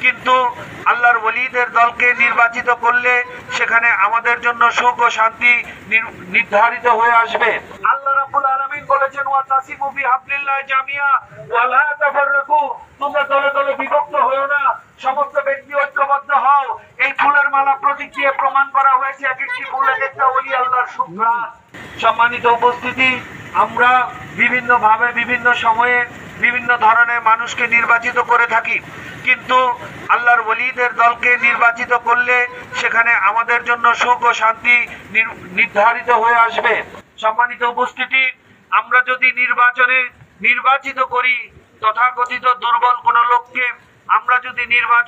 কিন্তু আল্লাহর ওলিদের দলকে নির্বাচিত করলে সেখানে আমাদের জন্য সুখ ও শান্তি নির্ধারিত হয়ে আসবে। আল্লাহ রাব্বুল আলামিন বলেছেন, ওয়াতাসিমু বিহাবলিল্লাহি জামিয়া ওয়া লা তাফাররাকু, তোমরা দলে দলে বিভক্ত হও না, সমস্ত ব্যক্তি ঐক্যবদ্ধ হও। এই ফুলের মালা প্রতীক দিয়ে প্রমাণ করা হয়েছে এক একটি ফুল এক একটা ওলি আল্লাহর সুঘ্রাণ। সম্মানিত উপস্থিতি, আমরা বিভিন্ন ভাবে বিভিন্ন সময়ে বিভিন্ন ধরনের মানুষকে নির্বাচিত করে থাকি, কিন্তু আল্লাহর ওলিদের দলকে নির্বাচিত করলে সেখানে আমাদের জন্য সুখ ও শান্তি নির্ধারিত হয়ে আসবে। সম্মানিত উপস্থিতি, আমরা যদি নির্বাচিত করি তথাকথিত দুর্বল কোনো লোককে, আমরা যদি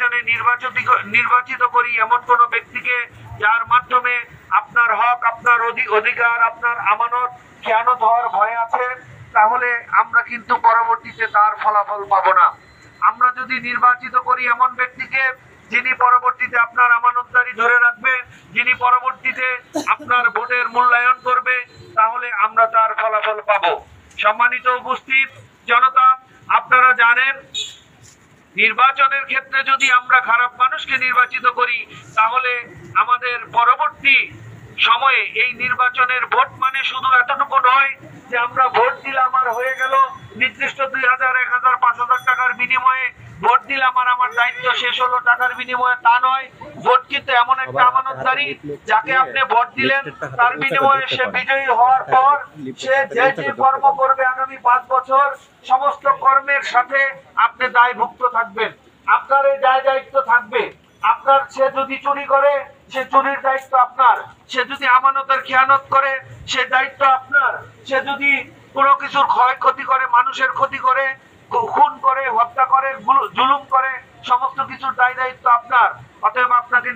নির্বাচিত করি এমন কোনো ব্যক্তিকে যার মাধ্যমে আপনার হক, আপনার অধিকার, আপনার আমানত খেয়ানত হওয়ার ভয় আছে, তাহলে আমরা কিন্তু পরবর্তীতে তার ফলাফল পাবো না। আমরা যদি নির্বাচিত করি এমন ব্যক্তিকে যিনি পরবর্তীতে আপনার আমানতদারি ধরে রাখবে, যিনি পরবর্তীতে আপনার ভোটের মূল্যায়ন করবে, তাহলে আমরা তার ফলাফল পাবো। সম্মানিত উপস্থিত জনতা, আপনারা জানেন নির্বাচনের ক্ষেত্রে যদি আমরা খারাপ মানুষকে নির্বাচিত করি তাহলে আমাদের পরবর্তী সময়ে এই নির্বাচনের ভোট মানে শুধু এতটুকু নয় যে আমরা ভোট দিলাম আর হয়ে গেল, নির্দিষ্ট 2000, 1000, 5000 টাকার বিনিময়ে ভোট দিলাম আর আমার দায়িত্ব শেষ হলো টাকার বিনিময়ে, তা নয়। ভোট কিন্তু এমন একটা আমানতদারি, যাকে আপনি ভোট দিলেন তার বিনিময়ে সে বিজয়ী হওয়ার পর সে যে কর্ম করবে আগামী 5 বছর, সমস্ত কর্মের সাথে আপনি দায়ভুক্ত থাকবেন। আপনার এই দায়িত্ব থাকবে। আপনার সে যদি চুরি করে সে চুরির দায়িত্ব আপনার, সে যদি আমানতের খেয়ানত করে সে দায়িত্ব আপনার, সে যদি কোনো কিছুর ক্ষয়ক্ষতি করে, মানুষের ক্ষতি করে, খুন করে, হত্যা করে, জুলুম করে, সমস্ত কিছুর দায়িত্ব আপনার। অতএব আপনাকে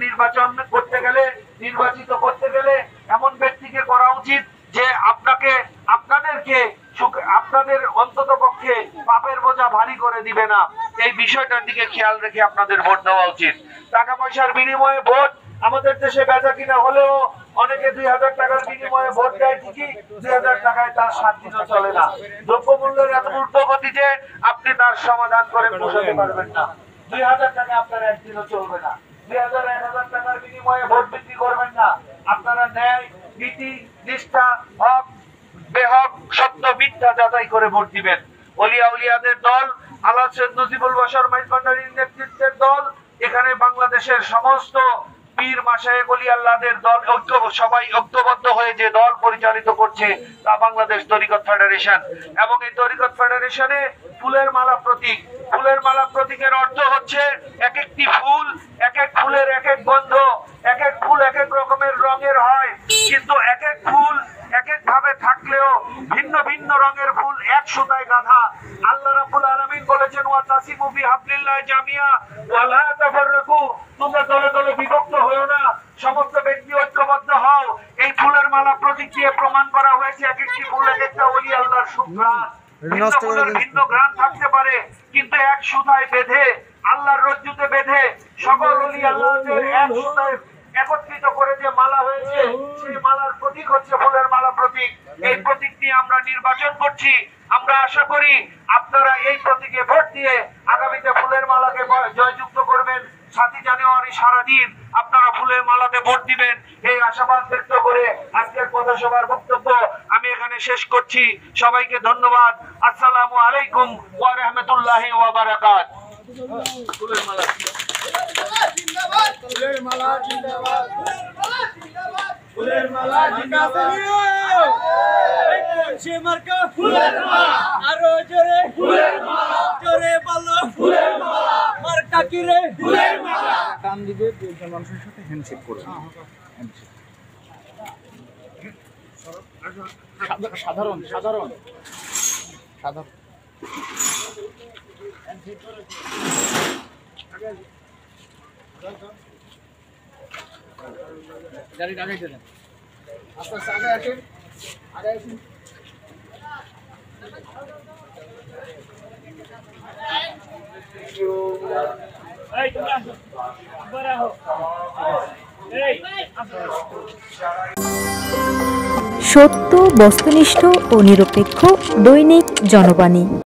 নির্বাচিত করতে গেলে এমন ব্যক্তিকে করা উচিত যে আপনাদের অন্তত পক্ষে পাপের বোঝা ভারী করে দিবে না। এই বিষয়টার দিকে খেয়াল রেখে আপনাদের ভোট দেওয়া উচিত। টাকা পয়সার বিনিময়ে ভোট আমাদের দেশে বেচা কিনা হলেও অনেকে 2000 টাকার বিনিময়ে ভোট দেয়, ঠিকই 2000 টাকায় তার 7 দিনও চলে না। দ্রব্যমূল্যের এত ঊর্ধ্বগতি যে আপনি তার সমাধান করে পোষাতে পারবেন না। 2000 টাকা আপনার একদিনও চলবে না। 2000, 1000 টাকার বিনিময়ে ভোট বিক্রি করবেন না। আপনারা ন্যায়, নীতি, নিষ্ঠা, হক, বেহক, সত্য, মিথ্যা যাচাই করে ভোট দিবেন। উলিয়াদের দল, আল্লাহ সৈয়দ নজিবুল বাশার মাইজভান্ডারীর নেতৃত্বের দল, এখানে বাংলাদেশের সমস্ত পীর মাশায়েখ ওলি আল্লাহদের দল সবাই ঐক্যবদ্ধ হয়ে যে দল পরিচালিত করছে তা বাংলাদেশ তরিকত ফেডারেশন। এবং এই তরিকত ফেডারেশনে ফুলের মালা প্রতীক, ফুলের মালা প্রতীকের অর্থ হচ্ছে এক একটি ফুল, এক এক ফুলের এক এক গন্ধ, এক এক ফুল এক এক রকমের রঙের হয়, কিন্তু এক এক ফুল এক এক ভাবে থাকলেও ভিন্ন ভিন্ন রঙের ফুল এক সুতায় গাঁথা। আল্লাহ রাব্বুল আলামিন বলেছেন, ওয়াতাসিমু বিহাবলিল্লাহি জামিয়া ওয়া লা তাফাররাকু, তোমরা দলে দলে বিভক্ত হও না, সমস্ত ব্যক্তি ঐক্যবদ্ধ হও। এই ফুলের মালা প্রতীক দিয়ে প্রমাণ করা হয়েছে এক একটি ফুল এক একটা ওলি আল্লাহর সুঘ্রাণ। ভিন্ন ঘ্রাণ থাকতে পারে, কিন্তু এক সুতায় বেঁধে, আল্লাহর রজ্জুতে বেঁধে সকল ওলি আল্লাহদের এক সুতায় একত্রিত করে যে মালা হয়েছে, সেই মালার প্রতীক হচ্ছে ফুলের মালা প্রতীক। এই প্রতীক নিয়ে আমরা নির্বাচন করছি। আমরা আশা করি আপনারা এই প্রতীকে ভোট দিয়ে আগামীতে ফুলের মালাকে জয়যুক্ত করবেন। 7 জানুয়ারি সারাদিন আপনারা ফুলের মালাতে ভোট দিবেন, এই আশাবাদ ব্যক্ত করে আজকের পথসভার বক্তব্য আমি এখানে শেষ করছি। সবাইকে ধন্যবাদ। আসসালামু আলাইকুম ওয়া রাহমাতুল্লাহি ওয়া বারাকাতুহু। ফুলের মালা জিন্দাবাদ, ফুলের মালা জিন্দাবাদ, ফুলের মালা জিন্দাবাদ, সে মার্কা ফুলের মালা, আরো জোরে ফুলের মালা, জোরে বলো ফুলের মালা, মার্কা কি রে ফুলের মালা। টান দিবে, দুইজন মানুষের সাথে হ্যান্ডশেক করবে। সাধারণ সাধারণ সাধারণ গাড়ি আগে দেন, আস্তে আস্তে আগে আসেন, আগে আসেন। সত্য, বস্তুনিষ্ঠ ও নিরপেক্ষ দৈনিক জনবাণী।